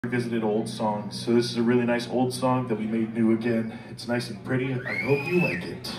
Revisited old songs. So this is a really nice old song that we made new again. It's nice and pretty. I hope you like it.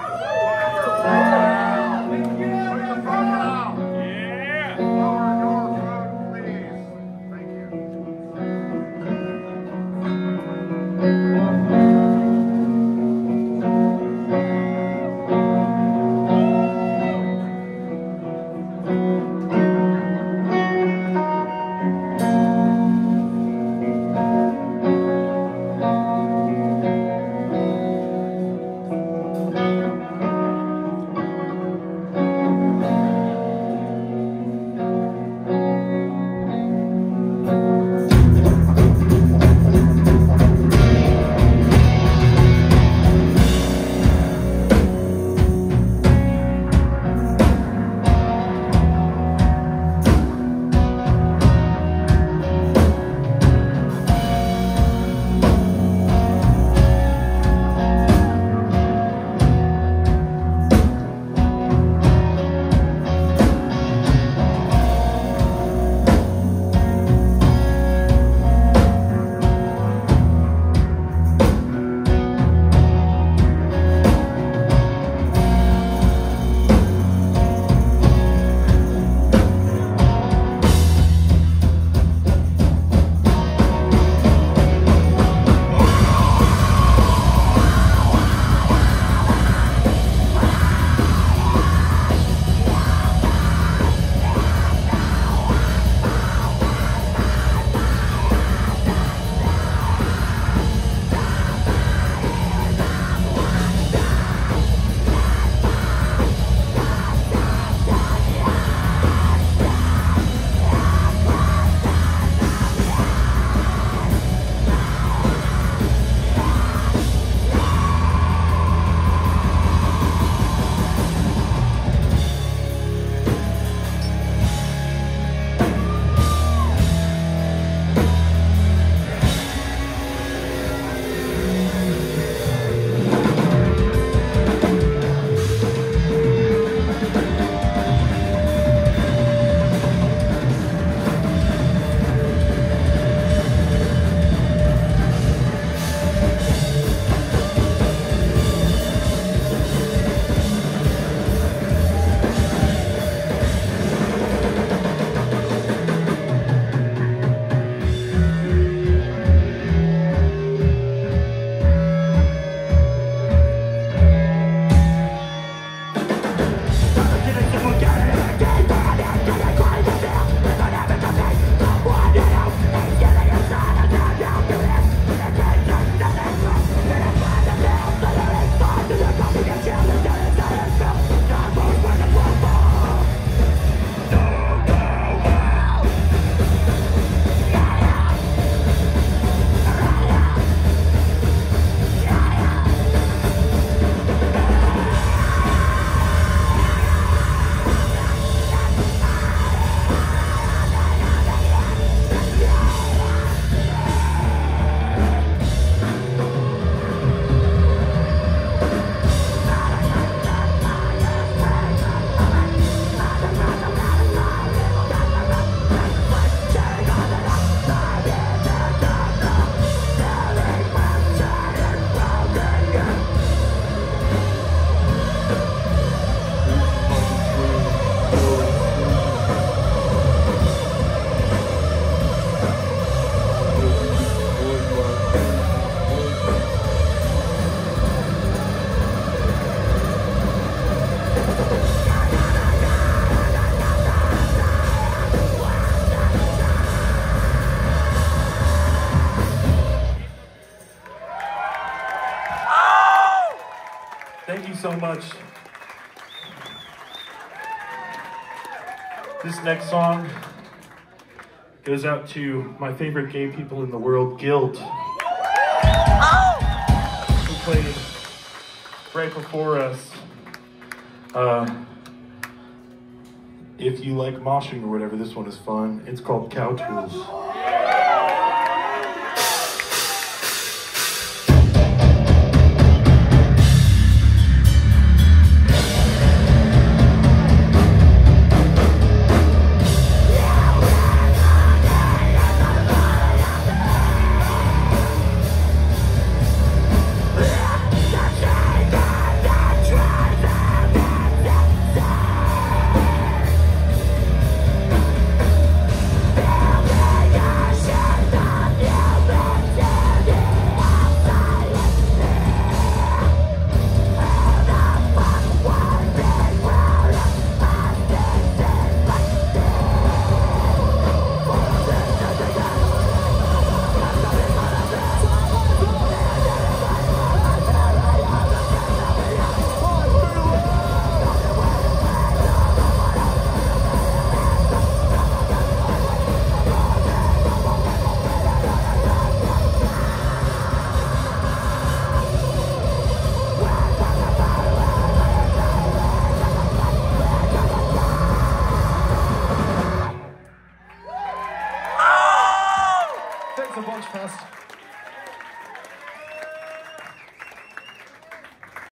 Thank you so much. This next song goes out to my favorite gay people in the world, Guild, who played right before us. If you like moshing or whatever, this one is fun. It's called Cow Tools. a bunch, Fest.